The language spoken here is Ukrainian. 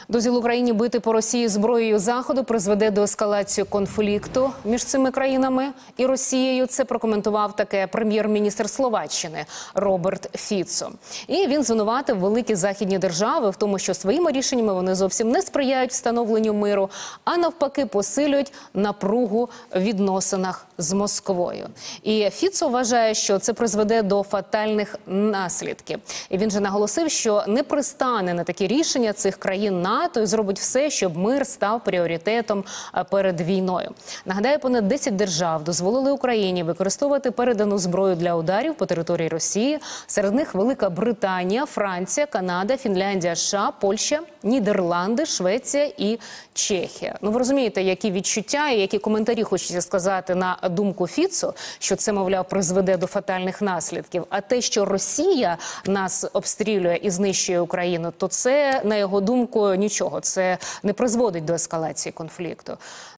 Дозвіл Україні бити по Росії зброєю Заходу призведе до ескалації конфлікту між цими країнами і Росією. Це прокоментував таке прем'єр-міністр Словаччини Роберт Фіцо. І він звинуватив великі західні держави в тому, що своїми рішеннями вони зовсім не сприяють встановленню миру, а навпаки посилюють напругу в відносинах з Москвою. І Фіцо вважає, що це призведе до фатальних наслідків. І він же наголосив, що не пристане на такі рішення цих країн НАТО і зробить все, щоб мир став пріоритетом перед війною. Нагадаю, понад 10 держав дозволили Україні використовувати передану зброю для ударів по території Росії. Серед них Велика Британія, Франція, Канада, Фінляндія, США, Польща, Нідерланди, Швеція і Чехія. Ну, ви розумієте, які відчуття і які коментарі хочеться сказати на думку Фіцо, що це, мовляв, призведе до фатальних наслідків. А те, що Росія нас обстрілює і знищує Україну, то це, на його думку, нічого. Це не призводить до ескалації конфлікту.